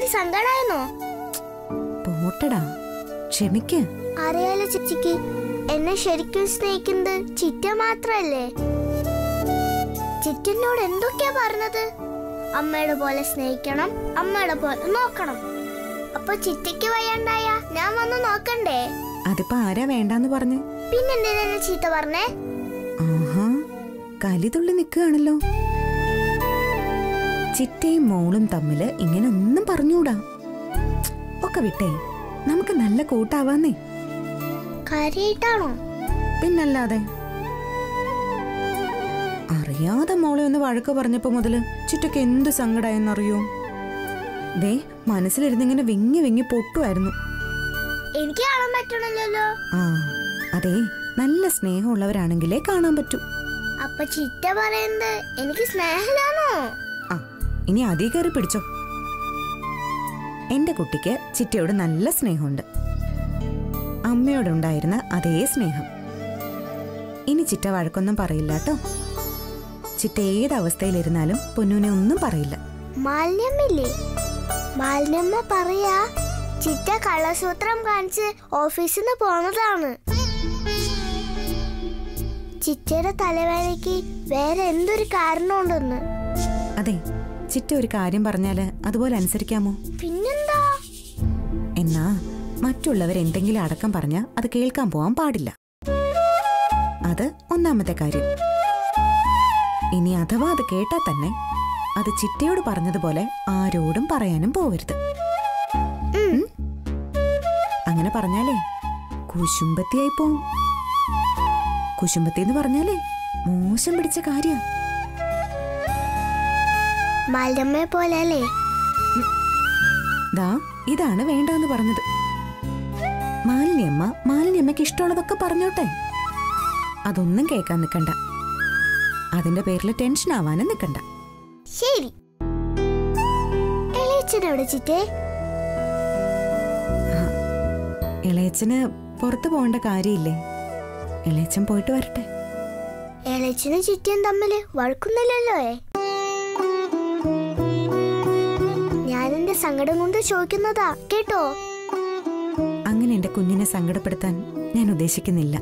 ചിറ്റയോട് സങ്കടായിരുന്നോ? പോട്ടടാ, ക്ഷമിക്ക. അറിയാലോ ചിച്ചിക്ക്, എന്നെ ശരിക്കും സ്നേഹിക്കുന്നത് ചിറ്റ മാത്രല്ലേ. ചിറ്റനോട് എന്തൊക്കെയാ പറഞ്ഞത്? അമ്മയുടെ പോലെ സ്നേഹിക്കണം, അമ്മയുടെ പോലെ നോക്കണം. അപ്പൊ ചിറ്റയ്ക്ക് വയ്യാണ്ടായ ഞാൻ വന്ന് നോക്കണ്ടേ? അതിപ്പോ ആരാ വേണ്ടാന്ന് പറഞ്ഞു? പിന്നെന്തിനാ ചീത്ത പറഞ്ഞേ? ആഹാ, കലിതുള്ളി നിൽക്കുകയാണല്ലോ. ചിറ്റയും മോളും തമ്മില് ഇങ്ങനെ ഒന്നും പറഞ്ഞൂടാ. ഒക്കെ വിട്ടേ, നമുക്ക് നല്ല കൂട്ടാവാന്നേ. കാര്യായിട്ടാണോ? പിന്നല്ലാതെ. അറിയാതെ മോളെ ഒന്ന് വഴക്ക് പറഞ്ഞപ്പോ മുതല് ചിറ്റയ്ക്ക് എന്ത് സങ്കടായെന്നറിയോ? ദേ, മനസ്സിലിരുന്നിങ്ങനെ വിങ്ങി വിങ്ങി പൊട്ടുമായിരുന്നു. എനിക്ക് കാണാൻ പറ്റണല്ലോ. ആ, അതെ, നല്ല സ്നേഹമുള്ളവരാണെങ്കിലേ കാണാൻ പറ്റൂ. അപ്പൊ ചിറ്റ പറയുന്നത് എനിക്ക് സ്നേഹമാണോ? ആ, ഇനി അതേ കയറി പിടിച്ചോ. എന്റെ കുട്ടിക്ക് ചിറ്റയോട് നല്ല സ്നേഹമുണ്ട്. അമ്മയോടുണ്ടായിരുന്ന അതേ സ്നേഹം. ഇനി ചിറ്റ വഴക്കൊന്നും പറയില്ല കേട്ടോ. ചിറ്റ ഏത് അവസ്ഥയിലിരുന്നാലും പൊന്നൂനെ ഒന്നും പറയില്ല. മാലിന്യമില്ലേ? മാലിന്യമ്മ പറയാ ചിറ്റ കള്ളസൂത്രം കാണിച്ച് ഓഫീസിൽ നിന്ന് പോന്നതാണ്. ചിറ്റയുടെ തലവേദനയ്ക്ക് വേറെ എന്തൊരു കാരണമുണ്ടെന്ന്. അതെ, ചിറ്റ ഒരു കാര്യം പറഞ്ഞാല് അതുപോലെ അനുസരിക്കാമോ? പിന്നെന്താ? എന്നാ മറ്റുള്ളവരെന്തെങ്കിലും അടക്കം പറഞ്ഞാൽ അത് കേൾക്കാൻ പോവാൻ പാടില്ല. അത് ഒന്നാമത്തെ കാര്യം. ഇനി അഥവാ അത് കേട്ടാ തന്നെ അത് ചിറ്റയോട് പറഞ്ഞതുപോലെ ആരോടും പറയാനും പോവരുത്. അങ്ങനെ പറഞ്ഞാലേ കുശുമ്പത്തിയായി പോവും. കുശുമ്പത്തി എന്ന് പറഞ്ഞാലേ മോശം പിടിച്ച കാര്യം. മാലിന്യമ്മയെ പോലെ അല്ലേ? ദാ, ഇതാണ് വേണ്ടാന്ന് പറഞ്ഞത്. മാലിന്യമ്മയ്ക്ക് ഇഷ്ടമുള്ളതൊക്കെ പറഞ്ഞോട്ടെ. അതൊന്നും കേൾക്കാൻ നിൽക്കണ്ട. അതിന്റെ പേരിൽ ടെൻഷൻ ആവാനും നിൽക്കണ്ട. ശരി. ഇളയച്ചനെവിടെ ചിറ്റേ? ഇളയച്ചന് പുറത്തു പോകേണ്ട കാര്യമില്ലേ? ഇളയച്ചൻ പോയിട്ട് വരട്ടെ. ഇളയച്ചനും ചിറ്റയും തമ്മില് വഴക്കുന്നില്ലല്ലോ. ഞാൻ എന്റെ സങ്കടം കൊണ്ട് ചോദിക്കുന്നതാ, കേട്ടോ? അങ്ങനെ എന്റെ കുഞ്ഞിനെ സങ്കടപ്പെടുത്താൻ ഞാൻ ഉദ്ദേശിക്കുന്നില്ല.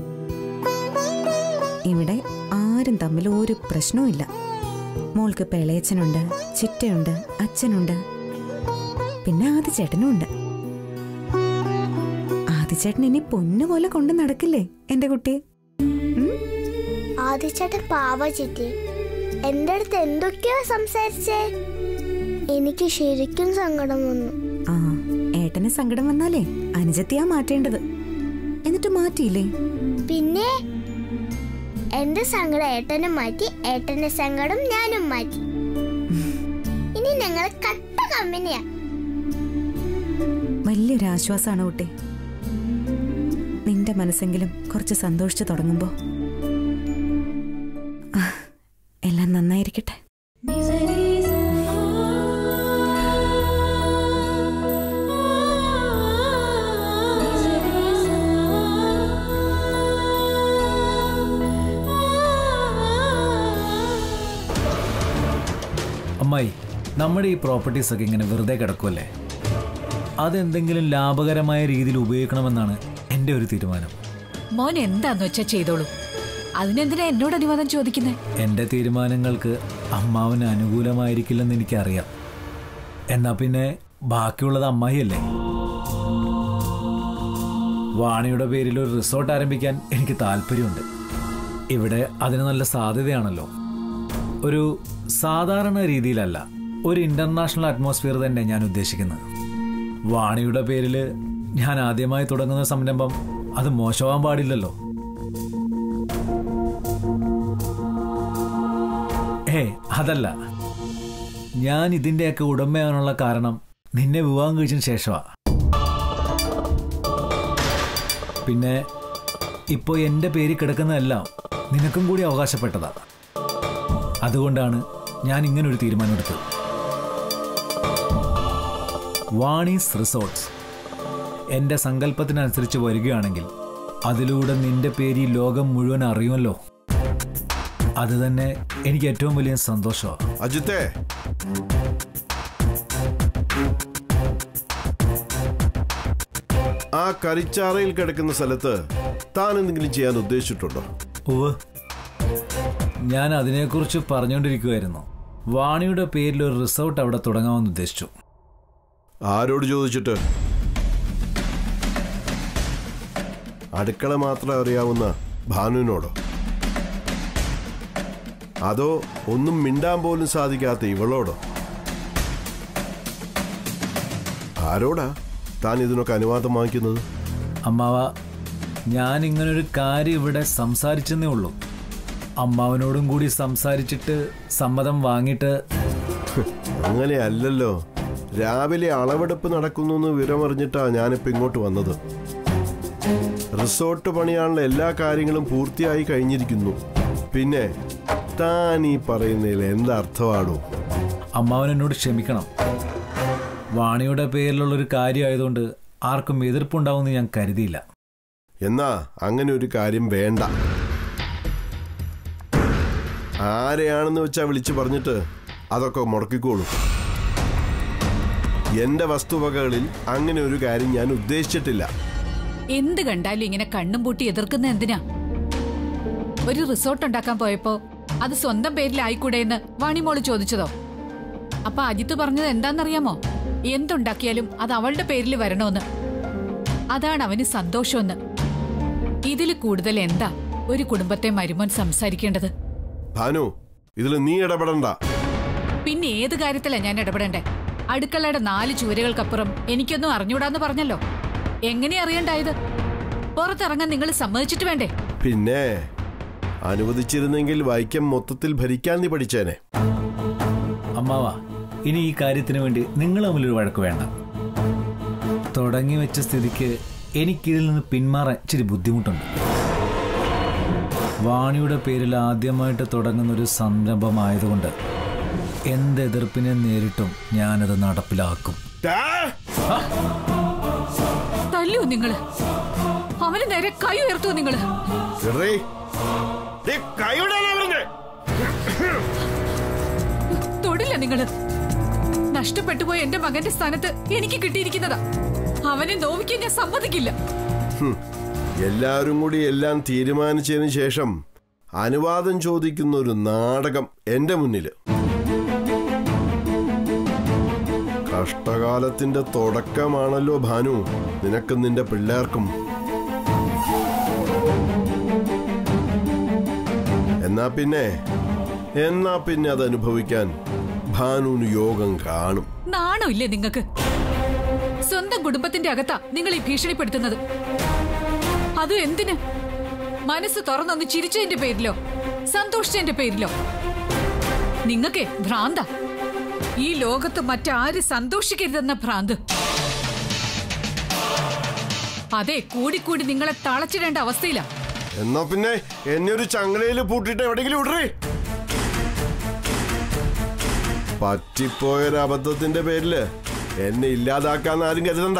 ഇവിടെ ആരും തമ്മിൽ ഒരു പ്രശ്നവും ഇല്ല. മോൾക്ക് ഇപ്പൊ ഇളയച്ചനുണ്ട്, ചിറ്റയുണ്ട്, അച്ഛനുണ്ട്, പിന്നെ ആദിച്ചേട്ടനും ഉണ്ട്. ആദിച്ചേട്ടൻ ഇനി പൊന്നുപോലെ കൊണ്ട് നടക്കില്ലേ എന്റെ കുട്ടിയെ? ആദിച്ചേട്ടൻ പാവ ചിറ്റി. എന്റെ അടുത്ത് എന്തൊക്കെയോ സംസാരിച്ചേ. എനിക്ക് ശരിക്കും സങ്കടം വന്നു. ആ, ഏട്ടന് സങ്കടം വന്നാലേ അനുജത്തിയാ മാറ്റേണ്ടത്. എന്നിട്ട് മാറ്റിയില്ലേ? പിന്നെ എന്റെ സങ്കടം ഏട്ടനും മാറ്റി, ഏട്ടന്റെ സങ്കടം ഞാനും മാറ്റി. ഇനി ഞങ്ങൾ കട്ട കമ്പനിയാ. വലിയൊരു ആശ്വാസമാണ് കുട്ടി. നിന്റെ മനസ്സെങ്കിലും കുറച്ച് സന്തോഷിച്ചു തുടങ്ങുമ്പോ എല്ലാം നന്നായിരിക്കട്ടെ. അമ്മായി, നമ്മുടെ ഈ പ്രോപ്പർട്ടീസ് ഒക്കെ ഇങ്ങനെ വെറുതെ കിടക്കുമല്ലേ? അതെന്തെങ്കിലും ലാഭകരമായ രീതിയിൽ ഉപയോഗിക്കണമെന്നാണ് എൻ്റെ ഒരു തീരുമാനം. മോൻ എന്താന്ന് വെച്ചാ ചെയ്തോളൂ. അതിനെന്തിനാ എന്നോട് അനുവാദം ചോദിക്കുന്നേ? എൻ്റെ തീരുമാനങ്ങൾക്ക് അമ്മാവന് അനുകൂലമായിരിക്കില്ലെന്ന് എനിക്കറിയാം. എന്നാ പിന്നെ ബാക്കിയുള്ളത് അമ്മായിയല്ലേ. വാണിയുടെ പേരിൽ ഒരു റിസോർട്ട് ആരംഭിക്കാൻ എനിക്ക് താല്പര്യമുണ്ട്. ഇവിടെ അതിന് നല്ല സാധ്യതയാണല്ലോ. ഒരു സാധാരണ രീതിയിലല്ല, ഒരു ഇന്റർനാഷണൽ അറ്റ്മോസ്ഫിയർ തന്നെ ഞാൻ ഉദ്ദേശിക്കുന്നത്. വാണിയുടെ പേരിൽ ഞാൻ ആദ്യമായി തുടങ്ങുന്ന സംരംഭം അത് മോശമാവാൻ പാടില്ലല്ലോ. അതല്ല, ഞാൻ ഇതിൻ്റെയൊക്കെ ഉടമയാവാനുള്ള കാരണം നിന്നെ വിവാഹം കഴിച്ചതിന് ശേഷമാണ്. പിന്നെ ഇപ്പോൾ എൻ്റെ പേര് കിടക്കുന്നതെല്ലാം നിനക്കും കൂടി അവകാശപ്പെട്ടതാണ്. അതുകൊണ്ടാണ് ഞാൻ ഇങ്ങനൊരു തീരുമാനമെടുത്തത്. വാണീസ് റിസോർട്ട്സ് എൻ്റെ സങ്കല്പത്തിനനുസരിച്ച് വരികയാണെങ്കിൽ അതിലൂടെ നിന്റെ പേര് ഈ ലോകം മുഴുവൻ അറിയുമല്ലോ. അത് തന്നെ എനിക്ക് ഏറ്റവും വലിയ സന്തോഷമാണ്. അജിത്തേ, കറിച്ചാറയിൽ കിടക്കുന്ന സ്ഥലത്ത് താൻ എന്തെങ്കിലും ചെയ്യാൻ ഉദ്ദേശിച്ചിട്ടുണ്ടോ? ഉവ്വ്, ഞാൻ അതിനെക്കുറിച്ച് പറഞ്ഞുകൊണ്ടിരിക്കുമായിരുന്നു. വാണിയുടെ പേരിൽ ഒരു റിസോർട്ട് അവിടെ തുടങ്ങാമെന്ന് ഉദ്ദേശിച്ചു. ആരോട് ചോദിച്ചിട്ട്? അടുക്കള മാത്രം അറിയാവുന്ന ഭാനുവിനോടോ? അതോ ഒന്നും മിണ്ടാൻ പോലും സാധിക്കാത്ത ഇവളോടോ? ആരോടാ താൻ ഇതിനൊക്കെ അനുവാദം വാങ്ങിക്കുന്നത്? അമ്മാവ, ഞാൻ ഇങ്ങനൊരു കാര്യം ഇവിടെ സംസാരിച്ചെന്നേ ഉള്ളൂ. അമ്മാവനോടും കൂടി സംസാരിച്ചിട്ട് സമ്മതം വാങ്ങിയിട്ട്. അങ്ങനെയല്ലല്ലോ. രാവിലെ അളവെടുപ്പ് നടക്കുന്നു എന്ന് വിവരമറിഞ്ഞിട്ടാ ഞാനിപ്പോൾ ഇങ്ങോട്ട് വന്നത്. റിസോർട്ട് പണിയാനുള്ള എല്ലാ കാര്യങ്ങളും പൂർത്തിയായി കഴിഞ്ഞിരിക്കുന്നു. പിന്നെ താൻ ഈ പറയുന്നതിൽ എന്തർത്ഥമാണോ? അമ്മാവൻ എന്നോട് ക്ഷമിക്കണം. വാണിയുടെ പേരിലുള്ളൊരു കാര്യമായതുകൊണ്ട് ആർക്കും എതിർപ്പുണ്ടാവുമെന്ന് ഞാൻ കരുതിയില്ല. എന്നാ അങ്ങനെ ഒരു കാര്യം വേണ്ട. ആരെയാണെന്ന് വെച്ചാ വിളിച്ചു പറഞ്ഞിട്ട് അതൊക്കെ മുടക്കിക്കോളൂ. എന്റെ വസ്തുവകകളിൽ അങ്ങനെ ഒരു കാര്യം ഞാൻ ഉദ്ദേശിച്ചിട്ടില്ല. എന്ത് കണ്ടാലും ഇങ്ങനെ കണ്ണും പൂട്ടി എതിർക്കുന്ന എന്തിനാ? ഒരു റിസോർട്ട് ഉണ്ടാക്കാൻ പോയപ്പോ അത് സ്വന്തം പേരിലായിക്കൂടെ എന്ന് വാണിമോള് ചോദിച്ചതോ? അപ്പൊ അജിത്ത് പറഞ്ഞത് എന്താണെന്നറിയാമോ? എന്തുണ്ടാക്കിയാലും അത് അവളുടെ പേരിൽ വരണമെന്ന്. അതാണ് അവന് സന്തോഷമെന്ന്. ഇതിൽ കൂടുതൽ എന്താ ഒരു കുടുംബത്തെ മരുമോൻ സംസാരിക്കേണ്ടത്? ഭാനു, ഇതിൽ നീ ഇടപെടണ്ട. പിന്നെ ഏത് കാര്യത്തിലാ ഞാൻ ഇടപെടണ്ടേ? അടുക്കളയുടെ 4 ചുവരുകൾക്കപ്പുറം എനിക്കൊന്നും അറിഞ്ഞൂടാന്ന് പറഞ്ഞല്ലോ. എങ്ങനെ അറിയണ്ടായത്? പുറത്തിറങ്ങാൻ നിങ്ങൾ സമ്മതിച്ചിട്ട് വേണ്ടേ? പിന്നെ അനുവദിച്ചിരുന്നെങ്കിൽ വൈക്കം മൊത്തത്തിൽ ഭരിക്കാൻ നീ പഠിച്ചേനെ. അമ്മാവ, ഇനി ഈ കാര്യത്തിന് വേണ്ടി നിങ്ങൾ തമ്മിലൊരു വഴക്ക് വേണ്ട. തുടങ്ങി വെച്ച സ്ഥിതിക്ക് എനിക്കിതിൽ നിന്ന് പിന്മാറാൻ ഇച്ചിരി ബുദ്ധിമുട്ടുണ്ട്. വാണിയുടെ പേരിൽ ആദ്യമായിട്ട് തുടങ്ങുന്നൊരു സംരംഭമായതുകൊണ്ട് എന്തെതിർപ്പിനെ നേരിട്ടും ഞാനത് നടപ്പിലാക്കും. തല്ലൂ നിങ്ങള്? അവന് നേരെ കൈ ഉയർത്തുവോ നിങ്ങള്? തൊടില്ല നിങ്ങള്. നഷ്ടപ്പെട്ടുപോയ എന്റെ മകന്റെ സ്ഥാനത്ത് എനിക്ക് കിട്ടിയിരിക്കുന്നതാ. അവനെ നോവിക്കാൻ ഞാൻ സമ്മതിക്കില്ല. എല്ലാവരും കൂടി എല്ലാം തീരുമാനിച്ചതിന് ശേഷം അനുവാദം ചോദിക്കുന്ന ഒരു നാടകം എന്റെ മുന്നിൽ. കഷ്ടകാലത്തിന്റെ തുടക്കമാണല്ലോ ഭാനു നിനക്കും നിന്റെ പിള്ളേർക്കും. എന്നാ പിന്നെ അത് അനുഭവിക്കാൻ ഭാനുവിന് യോഗം കാണും. നാണോ ഇല്ലേ നിങ്ങൾക്ക്? സ്വന്തം കുടുംബത്തിന്റെ അകത്താ നിങ്ങൾ ഈ ഭീഷണിപ്പെടുത്തുന്നത്. അതും എന്തിന്? മനസ്സ് തുറന്നൊന്ന് ചിരിച്ചതിന്റെ പേരിലോ സന്തോഷിച്ചതിന്റെ പേരിലോ? നിങ്ങൾക്കേ ഭ്രാന്ത. ഈ ലോകത്ത് മറ്റാരും സന്തോഷിക്കരുതെന്ന ഭ്രാന്ത്. അതെ, കൂടിക്കൂടി നിങ്ങളെ തളച്ചിടേണ്ട അവസ്ഥയിലാ. എന്നാ പിന്നെ എന്നെ ഒരു ചങ്ങലയിൽ പൂട്ടിട്ട് എവിടെയെങ്കിലും വിടറേ. പറ്റിപ്പോയൊരു അബദ്ധത്തിന്റെ പേരില് എന്നെ ഇല്ലാതാക്കാന്ന് ആരും കരുതണ്ട.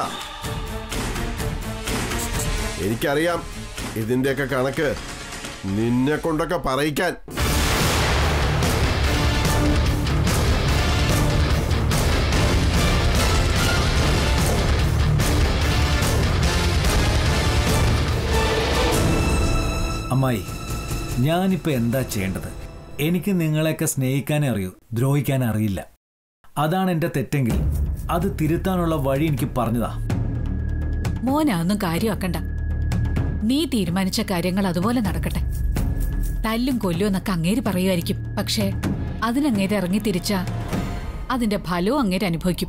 എനിക്കറിയാം ഇതിന്റെയൊക്കെ കണക്ക് നിന്നെ കൊണ്ടൊക്കെ പറയിക്കാൻ. അമ്മായി, ഞാനിപ്പോൾ എന്താ ചെയ്യേണ്ടത്? എനിക്ക് നിങ്ങളെയൊക്കെ സ്നേഹിക്കാനേ അറിയൂ, ദ്രോഹിക്കാനേ അറിയില്ല. അതാണ് എൻ്റെ തെറ്റെങ്കിൽ അത് തിരുത്താനുള്ള വഴി എനിക്ക് പറഞ്ഞതാ. മോനൊന്നും കാര്യമാക്കണ്ട. നീ തീരുമാനിച്ച കാര്യങ്ങൾ അതുപോലെ നടക്കട്ടെ. തല്ലും കൊല്ലും എന്നൊക്കെ അങ്ങേര് പറയുമായിരിക്കും. പക്ഷേ അതിനങ്ങേര് ഇറങ്ങി തിരിച്ചാ അതിന്റെ ഫലവും അങ്ങേര് അനുഭവിക്കും.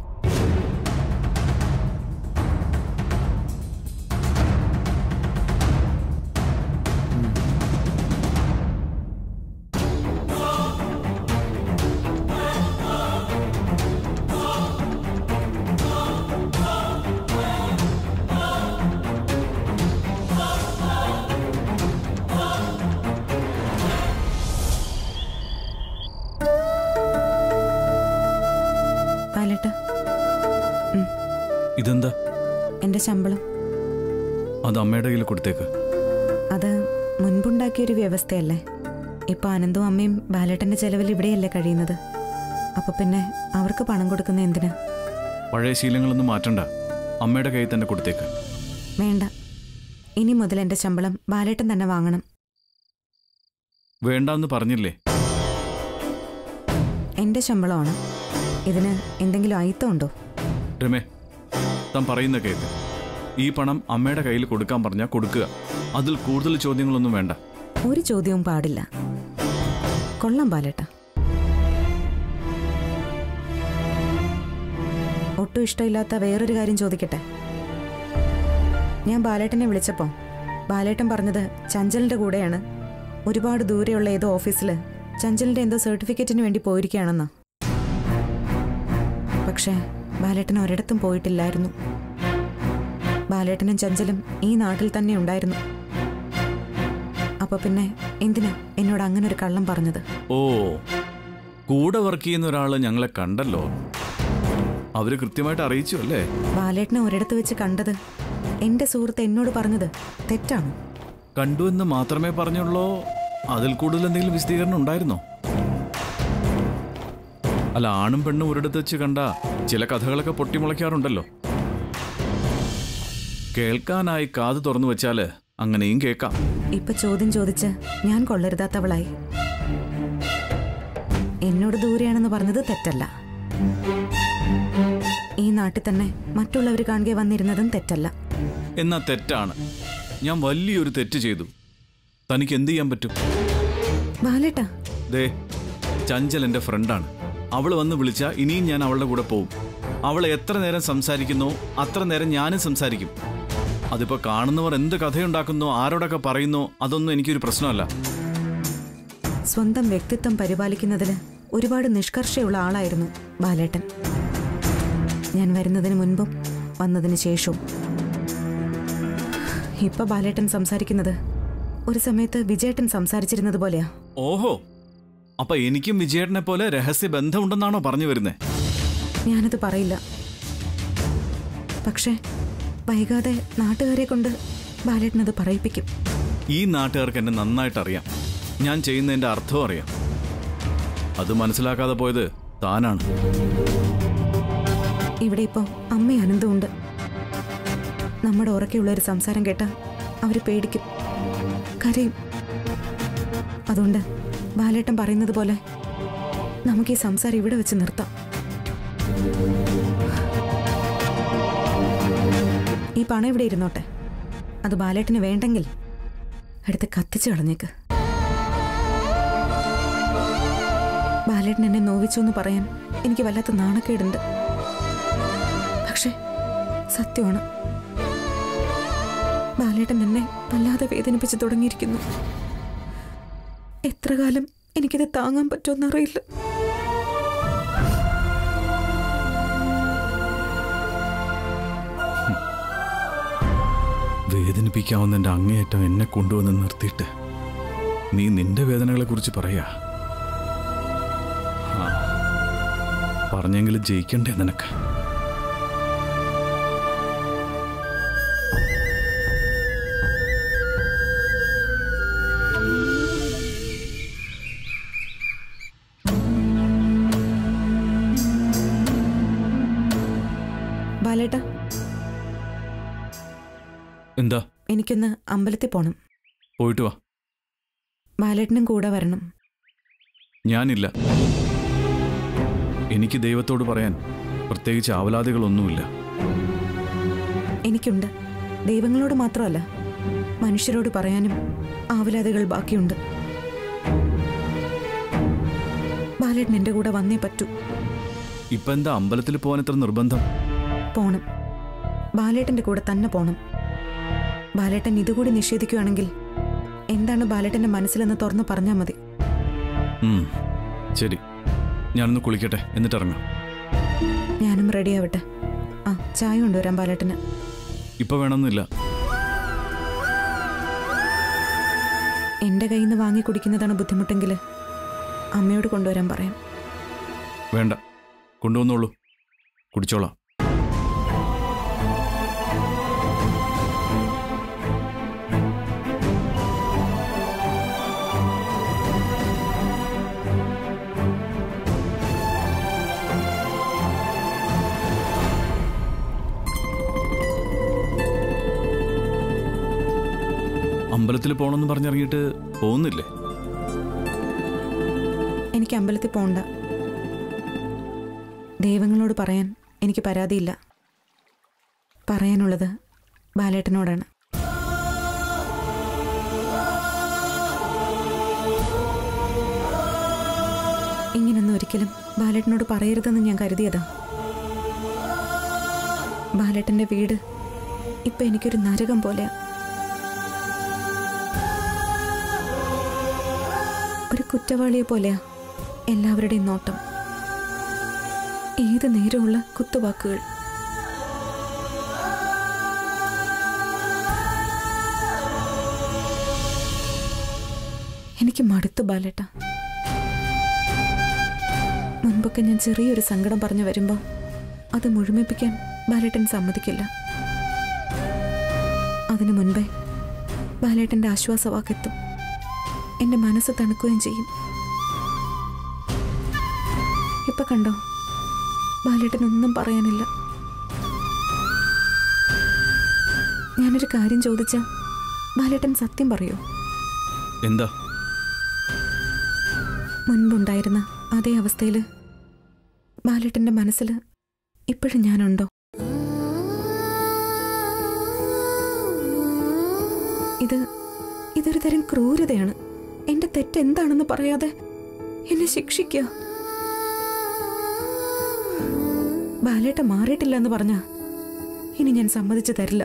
ഇതെന്താ? എന്റെ ശമ്പളം. അത് അമ്മയുടെ കയ്യിൽ കൊടുത്തേക്ക്. അത് മുൻപുണ്ടാക്കിയൊരു വ്യവസ്ഥയല്ലേ. ഇപ്പൊ അനന്തും അമ്മയും ബാലേട്ടന്റെ ചെലവിൽ ഇവിടെയല്ലേ കഴിയുന്നത്. അപ്പൊ പിന്നെ അവർക്ക് പണം കൊടുക്കുന്ന എന്തിനാ? പഴയ ശീലങ്ങളൊന്നും മാറ്റണ്ട. അമ്മയുടെ കയ്യിൽ തന്നെ കൊടുത്തേക്ക്. വേണ്ട, ഇനി മുതൽ എന്റെ ശമ്പളം ബാലേട്ടൻ തന്നെ വാങ്ങണം. വേണ്ടെന്ന് പറഞ്ഞില്ലേ? എന്റെ ശമ്പളമാണ്. ഇതിന് എന്തെങ്കിലും അയിത്തമുണ്ടോ? രമേ, താൻ പറയുന്ന കേൾക്ക്. ഈ പണം അമ്മയുടെ കയ്യിൽ കൊടുക്കാൻ പറഞ്ഞാൽ കൊടുക്കുക. അതിൽ കൂടുതൽ ചോദ്യങ്ങളൊന്നും വേണ്ട. ഒരു ചോദ്യവും പാടില്ല. കൊള്ളാം ബാലേട്ട. ഒട്ടും ഇഷ്ടമില്ലാത്ത വേറൊരു കാര്യം ചോദിക്കട്ടെ. ഞാൻ ബാലേട്ടനെ വിളിച്ചപ്പോൾ ബാലേട്ടൻ പറഞ്ഞത് ചഞ്ചലിന്റെ കൂടെയാണ്. ഒരുപാട് ദൂരെയുള്ള ഏതോ ഓഫീസിൽ ചഞ്ചലിന്റെ എന്തോ സർട്ടിഫിക്കറ്റിന് വേണ്ടി പോയിരിക്കുകയാണെന്നാ. പക്ഷേ ബാലേട്ടൻ ഒരിടത്തും പോയിട്ടില്ലായിരുന്നു. ബാലേട്ടനും ചഞ്ചലും ഈ നാട്ടിൽ തന്നെ ഉണ്ടായിരുന്നു. അപ്പൊ പിന്നെ എന്തിനാ എന്നോട് അങ്ങനെ ഒരു കള്ളം പറഞ്ഞത്? ഓ, കൂടെ വർക്ക് ചെയ്യുന്ന ഒരാള് ഞങ്ങളെ കണ്ടല്ലോ. അവര് കൃത്യമായിട്ട് അറിയിച്ചു അല്ലേ? ബാലേട്ടനെ ഒരിടത്ത് വെച്ച് കണ്ടത് എന്റെ സുഹൃത്ത് എന്നോട് പറഞ്ഞത് തെറ്റാണോ? കണ്ടു എന്ന് മാത്രമേ പറഞ്ഞുള്ളൂ. അതിൽ കൂടുതൽ എന്തെങ്കിലും വിശദീകരണം ഉണ്ടായിരുന്നോ? അല്ല, ആണും പെണ്ണും ഒരിടത്ത് വെച്ച് കണ്ട ചില കഥകളൊക്കെ പൊട്ടിമുളയ്ക്കാറുണ്ടല്ലോ. കേൾക്കാനായി കാത് തുറന്നു വെച്ചാല് അങ്ങനെയും കേൾക്കാം. ഇപ്പൊ ചോദ്യം ചോദിച്ച് ഞാൻ കൊള്ളരുതാത്തവളായി. എന്നോട് ദൂരെയാണെന്ന് പറഞ്ഞത് തെറ്റല്ല. ഈ നാട്ടിൽ തന്നെ മറ്റുള്ളവർ കാണുക വന്നിരുന്നതും തെറ്റല്ല. എന്നാ തെറ്റാണ്. ഞാൻ വലിയൊരു തെറ്റ് ചെയ്തു. തനിക്ക് എന്ത് ചെയ്യാൻ പറ്റും? ബാലേട്ടാ, ദേ, ചഞ്ചൽ എന്റെ ഫ്രണ്ടാണ്. അവള് വന്ന് വിളിച്ചാ ഇനിയും ഞാൻ അവളുടെ കൂടെ പോവും. അവൾ എത്ര നേരം സംസാരിക്കുന്നോ അത്ര നേരം ഞാനും സംസാരിക്കും. അതിപ്പോ കാണുന്നവർ എന്ത് കഥയുണ്ടാക്കുന്നോ ആരോടൊക്കെ പറയുന്നോ അതൊന്നും എനിക്കൊരു പ്രശ്നമല്ല. സ്വന്തം വ്യക്തിത്വം പരിപാലിക്കുന്നതിൽ ഒരുപാട് നിഷ്കർഷയുള്ള ആളായിരുന്നു ബാലേട്ടൻ. ഞാൻ വരുന്നതിന് മുൻപും വന്നതിന് ശേഷവും. ഇപ്പൊ ബാലേട്ടൻ സംസാരിക്കുന്നത് ഒരു സമയത്ത് വിജയേട്ടൻ സംസാരിച്ചിരുന്നത് പോലെയാ. ഓഹോ, അപ്പൊ എനിക്കും വിജയേട്ടനെ പോലെ രഹസ്യ ബന്ധമുണ്ടെന്നാണോ പറഞ്ഞു വരുന്നേ? ഞാനത് പറയില്ല. പക്ഷേ വൈകാതെ നാട്ടുകാരെ കൊണ്ട് ബാലേട്ടനത് പറയിപ്പിക്കും. ഈ നാട്ടുകാർക്ക് എന്നെ നന്നായിട്ട് അറിയാം. ഞാൻ ചെയ്യുന്നതിന്റെ അർത്ഥവും അറിയാം. അത് മനസ്സിലാക്കാതെ പോയത് താനാണ്. ഇവിടെ ഇപ്പോ അമ്മയും അനന്തമുണ്ട്. നമ്മുടെ ഉറക്കെയുള്ള ഒരു സംസാരം കേട്ടാ അവര് പേടിക്കും, കരയും. അതുകൊണ്ട് ബാലേട്ടൻ പറയുന്നത് പോലെ നമുക്ക് ഈ സംസാരം ഇവിടെ വെച്ച് നിർത്താം. ഈ പണം ഇവിടെ ഇരുന്നോട്ടെ. അത് ബാലേട്ടന് വേണ്ടെങ്കിൽ എടുത്ത് കത്തിച്ചു കളഞ്ഞേക്ക്. ബാലേട്ടൻ എന്നെ നോവിച്ചു എന്ന് പറയാൻ എനിക്ക് വല്ലാത്ത നാണക്കേടുണ്ട്. പക്ഷെ സത്യമാണ്, ബാലേട്ടൻ എന്നെ വല്ലാതെ വേദനിപ്പിച്ച് തുടങ്ങിയിരിക്കുന്നു. എത്ര കാലം എനിക്കിത് താങ്ങാൻ പറ്റുമെന്നറിയില്ല. വേദനിപ്പിക്കാവുന്നതിന്റെ അങ്ങേയറ്റം എന്നെ കൊണ്ടുവന്ന് നിർത്തിയിട്ട് നീ നിന്റെ വേദനകളെ കുറിച്ച് പറയാ. പറഞ്ഞെങ്കിലും ജയിക്കണ്ടേ നിനക്ക്? ബാലേട്ടാ, എന്താ? എനിക്കൊന്ന് അമ്പലത്തിൽ പോണം. പോയിട്ട് വാ. ബാലേട്ടനും കൂടെ വരണം. ഞാനില്ല. എനിക്ക് ദൈവത്തോട് പറയാൻ പ്രത്യേകിച്ച് ആവലാതികളൊന്നുമില്ല. എനിക്കുണ്ട്. ദൈവങ്ങളോട് മാത്രമല്ല, മനുഷ്യരോട് പറയാനും ആവലാതികൾ ബാക്കിയുണ്ട്. ബാലേട്ടൻ എന്റെ കൂടെ വന്നേ പറ്റൂ. ഇപ്പൊ എന്താ അമ്പലത്തിൽ പോകാൻ ഇത്ര നിർബന്ധം? പോണം. ബാലേട്ടന്റെ കൂടെ തന്നെ പോണം. ബാലേട്ടൻ ഇതുകൂടി നിഷേധിക്കുകയാണെങ്കിൽ എന്താണ് ബാലേട്ടന്റെ മനസ്സിലെന്ന് തുറന്നു പറഞ്ഞാൽ മതി. ശരി, ഞാനൊന്ന് കുളിക്കട്ടെ, എന്നിട്ട് ഇറങ്ങാം. ഞാനും റെഡിയാവട്ടെ. ആ, ചായ കൊണ്ടുവരാം ബാലേട്ടന്. ഇപ്പൊ വേണമെന്നില്ല. എന്റെ കയ്യിൽ നിന്ന് വാങ്ങി കുടിക്കുന്നതാണ് ബുദ്ധിമുട്ടെങ്കിൽ അമ്മയോട് കൊണ്ടുവരാൻ പറയാം. വേണ്ട, കൊണ്ടുവന്നോളൂ, കുടിച്ചോളാം. അമ്പലത്തിൽ പോകണമെന്ന് പറഞ്ഞിറങ്ങിയിട്ട് പോകുന്നില്ലേ? എനിക്ക് അമ്പലത്തിൽ പോകണ്ട. ദൈവങ്ങളോട് പറയാൻ എനിക്ക് പരാതിയില്ല. പറയാനുള്ളത് ബാലേട്ടനോടാണ്. ഇങ്ങനൊന്നും ഒരിക്കലും ബാലേട്ടനോട് പറയരുതെന്ന് ഞാൻ കരുതിയതാ. ബാലേട്ടന്റെ വീട് ഇപ്പൊ എനിക്കൊരു നരകം പോലെയാ. ഒരു കുറ്റവാളിയെ പോലെയാ എല്ലാവരുടെയും നോട്ടം. ഏത് നേരമുള്ള കുത്തുവാക്കുകൾ. എനിക്ക് മടുത്തു ബാലേട്ട. മുൻപൊക്കെ ഞാൻ ചെറിയൊരു സങ്കടം പറഞ്ഞു വരുമ്പോൾ അത് മുഴുമിപ്പിക്കാൻ ബാലേട്ടൻ സമ്മതിക്കില്ല. അതിനു മുൻപേ ബാലേട്ടന്റെ ആശ്വാസവാക്കെത്തും. എന്റെ മനസ്സ് തണുക്കുകയും ചെയ്യും. ഇപ്പൊ കണ്ടോ, ബാലേട്ടനൊന്നും പറയാനില്ല. ഞാനൊരു കാര്യം ചോദിച്ചാ ബാലേട്ടൻ സത്യം പറയോ? എന്താ? മുൻപുണ്ടായിരുന്ന അതേ അവസ്ഥയില് ബാലേട്ടന്റെ മനസ്സിൽ ഇപ്പോഴും ഞാനുണ്ടോ? ഇതൊരു തരം ക്രൂരതയാണ്. എന്റെ തെറ്റെന്താണെന്ന് പറയാതെ എന്നെ ശിക്ഷിക്കുക. ബാലേട്ട മാറിയിട്ടില്ല എന്ന് പറഞ്ഞാ ഇനി ഞാൻ സമ്മതിച്ചു തരില്ല.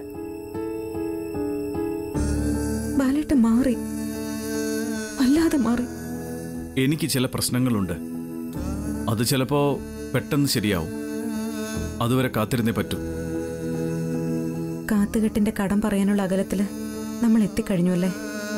ബാലേട്ട മാറി, അല്ലാതെ മാറി. എനിക്ക് ചില പ്രശ്നങ്ങളുണ്ട്. അത് ചിലപ്പോ പെട്ടെന്ന് ശരിയാവും. അതുവരെ കാത്തിരുന്നേ പറ്റൂ. കാത്തുകെട്ടിന്റെ കടം പറയാനുള്ള അകലത്തില് നമ്മൾ എത്തിക്കഴിഞ്ഞു അല്ലേ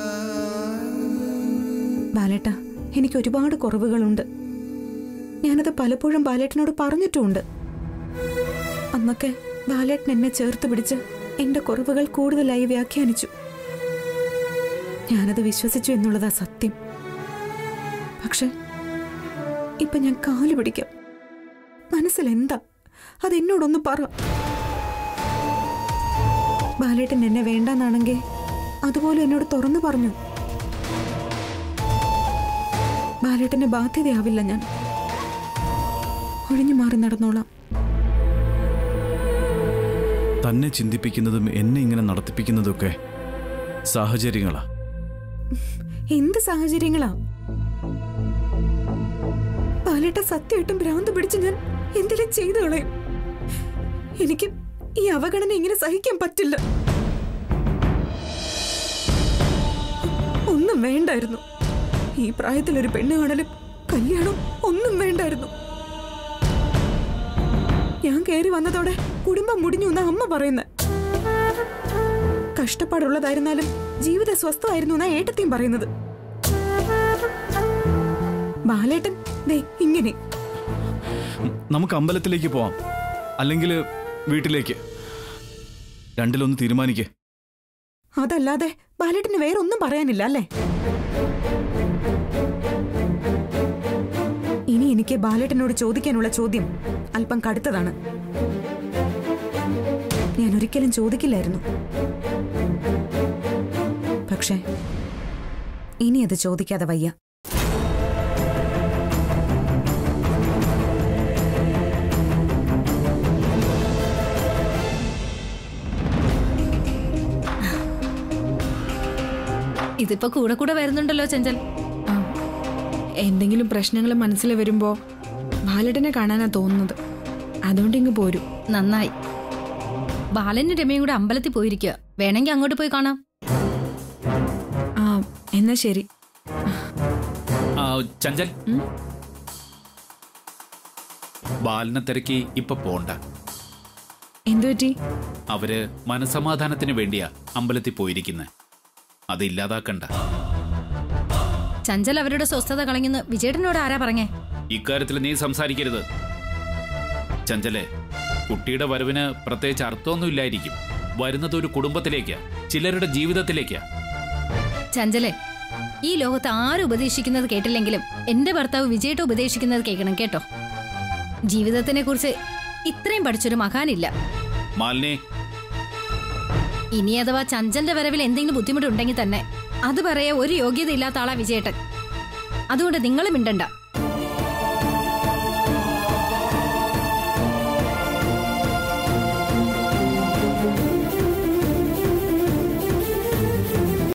ബാലേട്ട? എനിക്ക് ഒരുപാട് കുറവുകളുണ്ട്. ഞാനത് പലപ്പോഴും ബാലേട്ടനോട് പറഞ്ഞിട്ടുമുണ്ട്. അന്നൊക്കെ ബാലേട്ടൻ എന്നെ ചേർത്ത് പിടിച്ച് എന്റെ കുറവുകൾ കൂടുതലായി വ്യാഖ്യാനിച്ചു. ഞാനത് വിശ്വസിച്ചു എന്നുള്ളതാ സത്യം. പക്ഷെ ഇപ്പൊ ഞാൻ കാല് പിടിക്കാം. മനസ്സിലെന്താ അതെന്നോടൊന്ന് പറ. ബാലേട്ടൻ എന്നെ വേണ്ടെന്നാണെങ്കിൽ അതുപോലെ എന്നോട് തുറന്നു പറഞ്ഞു. ബാലേട്ടന്റെ ബാധ്യതയാവില്ല ഞാൻ. ഒഴിഞ്ഞു മാറി നടന്നോളാം. തന്നെ ചിന്തിപ്പിക്കുന്നതും എന്നെ ഇങ്ങനെ നടത്തിപ്പിക്കുന്നതൊക്കെ സാഹചര്യങ്ങളാ. എന്ത് സാഹചര്യങ്ങളാ? ബാലേട്ട സത്യമായിട്ടും ഭ്രാന്ത് പിടിച്ച് ഞാൻ എന്തെങ്കിലും ചെയ്തു കളയും. എനിക്ക് ഈ അവഗണന ഇങ്ങനെ സഹിക്കാൻ പറ്റില്ല. ഒന്നും വേണ്ടായിരുന്നു. ഈ പ്രായത്തിലൊരു പെണ്ണ് കാണലും കല്യാണം ഒന്നും വേണ്ടായിരുന്നു. ഞാൻ കയറി വന്നതോടെ കുടുംബം മുടിഞ്ഞു എന്നാ അമ്മ പറയുന്നത്. കഷ്ടപ്പാടുള്ളതായിരുന്നാലും ജീവിത സ്വസ്ഥമായിരുന്നു എന്നാ ഏട്ടത്തെയും പറയുന്നത്. ബാലേട്ടൻ ദേ ഇങ്ങനെ. നമുക്ക് അമ്പലത്തിലേക്ക് പോവാം, അല്ലെങ്കിൽ വീട്ടിലേക്ക്. രണ്ടിലൊന്ന് തീരുമാനിക്കേ. അതല്ലാതെ ബാലേട്ടന് വേറൊന്നും പറയാനില്ല അല്ലേ? ഇനി എനിക്ക് ബാലേട്ടനോട് ചോദിക്കാനുള്ള ചോദ്യം അല്പം കടുത്തതാണ്. ഞാൻ ഒരിക്കലും ചോദിക്കില്ലായിരുന്നു. പക്ഷേ ഇനി അത് ചോദിക്കാതെ വയ്യ. ഇതിപ്പോ കൂടെ കൂടെ വരുന്നുണ്ടല്ലോ ചഞ്ചൽ. എന്തെങ്കിലും പ്രശ്നങ്ങൾ മനസ്സിൽ വരുമ്പോ ബാലേട്ടനെ കാണാനാ തോന്നുന്നത്. അതുകൊണ്ട് ഇങ്ങ് പോരും. നന്നായി. ബാലനും രമയും കൂടെ അമ്പലത്തിൽ പോയിരിക്കുക. വേണമെങ്കിൽ അങ്ങോട്ട് പോയി കാണാം. ആ എന്നാ ശരി. ചഞ്ചൽ, ബാലനെ തിരക്കി ഇപ്പൊ പോണ്ട. എന്തുപറ്റി? അവര് മനസമാധാനത്തിന് വേണ്ടിയാ അമ്പലത്തിൽ പോയിരിക്കുന്നത്. അത് ഇല്ലാതാക്കണ്ട. ചഞ്ചൽ അവരുടെ സ്വസ്ഥത കളഞ്ഞെന്ന് വിജയേട്ടനോട് ആരാ പറഞ്ഞേ? ഇക്കാര്യത്തിൽ നീ സംസാരിക്കരുത്. ചഞ്ചലെ, കുട്ടിയുടെ വരവിന് പ്രത്യേകിച്ച് അർത്ഥമൊന്നും ഇല്ലായിരിക്കും. വരുന്നത് ഒരു കുടുംബത്തിലേക്കാ, ചിലരുടെ ജീവിതത്തിലേക്കാ. ചഞ്ചലെ, ഈ ലോകത്ത് ആരും ഉപദേശിക്കുന്നത് കേട്ടില്ലെങ്കിലും എന്റെ ഭർത്താവ് വിജയേട്ട ഉപദേശിക്കുന്നത് കേൾക്കണം കേട്ടോ. ജീവിതത്തിനെ കുറിച്ച് ഇത്രയും പഠിച്ചൊരു മഹാനില്ല. മാലിനി, ഇനി അഥവാ ചഞ്ചലിന്റെ വരവിൽ എന്തെങ്കിലും ബുദ്ധിമുട്ടുണ്ടെങ്കിൽ തന്നെ അത് പറയാ ഒരു യോഗ്യത ഇല്ലാത്ത ആളാ വിജയേട്ടൻ. അതുകൊണ്ട് നിങ്ങൾ മിണ്ടണ്ട.